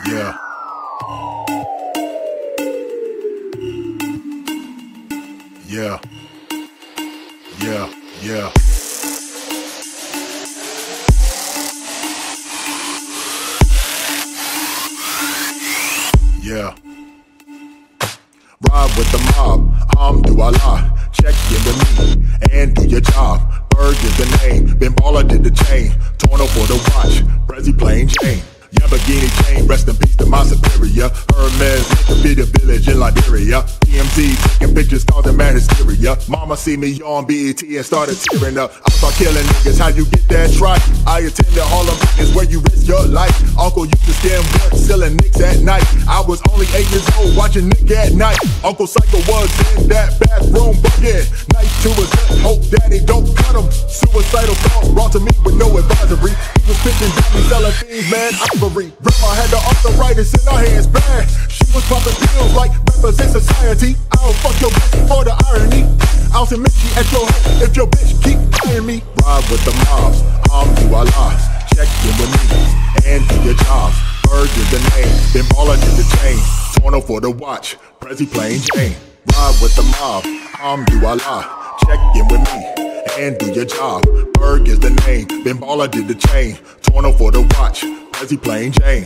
Yeah. Yeah. Yeah. Yeah. Yeah. Ride with the mob, do I lie? Check in with me and do your job. Berg is the name, Ben Baller did the chain. Torn up for the watch, Prezi plain Jane. Lamborghini chain, rest in peace to my superior. Hermes, the be the village in Liberia. TMZ taking pictures, causing mad hysteria. Mama see me on BET and started tearing up. I start killing niggas, how you get that right? I attended Harlem, is where you risk your life. Uncle used to scam blood, selling nicks at night. I was only 8 years old, watching Nick at night. Uncle Psycho was in that bathroom bucket. Knife to his gut, hope daddy don't cut him. Suicidal thoughts brought to me with no advisory. He was pitching dummies, selling things, man. Grandma had the arthritis in her hands bad. She was popping pills like members in society. I'll fuck your bitch for the irony. I'll submit you at your home if your bitch keep eyeing me. Ride with the mob, do I lie? Check in with me and do your job. Berg is the name, Ben Baller did the chain. Torn up for the watch, Prezi plain Jane. Ride with the mob, do I lie? Check in with me and do your job. Berg is the name, Ben Baller did the chain. Torn up for the watch, Prezi plain Jane.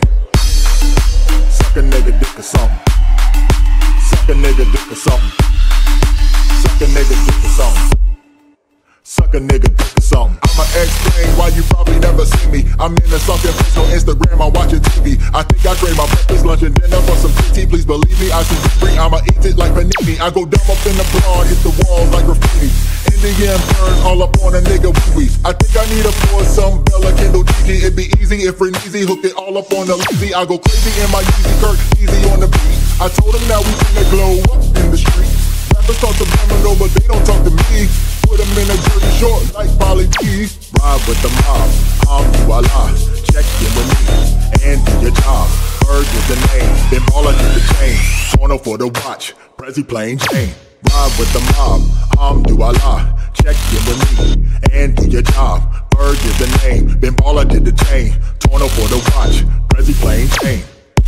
Suck a nigga dick or something. Suck a nigga dick or something. Suck a nigga dick or something. Suck a nigga dick or something. I'ma explain why you probably never see me. I'm in a sunken place on Instagram, I'm watching TV. I think I trade my breakfast, lunch, and dinner for some TT. Please believe me, I see free. I'ma eat it like panini. I go dumb up in the broad, hit the walls like graffiti. Indian burn all up on a nigga wee-wee. I think I need a pour some Bella Kendall GG. It'd be easy if Reneezy hooked it all up on the lazy. I go crazy in my Yeezy Kirk, easy on the beat. I told him now we finna glow up in the street. Rappers talk to Domino, but they don't talk to me. Put them in a jersey short like Polly P. Ride with the mob, do I lie? Check in with me and do your job. Berg is the name, Ben Baller did the chain. Torn up for the watch, Prezi plain Jane. Ride with the mob, do I lie? Check in with me and do your job. Berg is the name, Ben Baller did the chain. Torn up for the watch, Prezi plain Jane.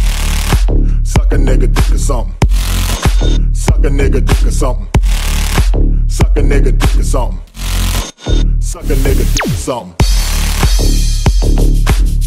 Suck a nigga dick or something. Suck a nigga dick or something. Suck a nigga dick or something. Suck a nigga dick or something.